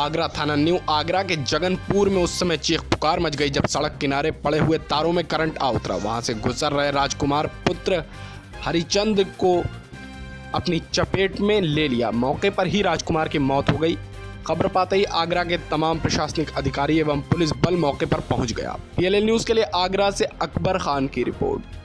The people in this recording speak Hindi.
आगरा थाना न्यू आगरा के जगनपुर में उस समय चीख पुकार मच गई जब सड़क किनारे पड़े हुए तारों में करंट आ उतरा। वहां से गुजर रहे राजकुमार पुत्र हरिचंद को अपनी चपेट में ले लिया। मौके पर ही राजकुमार की मौत हो गई। खबर पाते ही आगरा के तमाम प्रशासनिक अधिकारी एवं पुलिस बल मौके पर पहुंच गया। PLN न्यूज के लिए आगरा से अकबर खान की रिपोर्ट।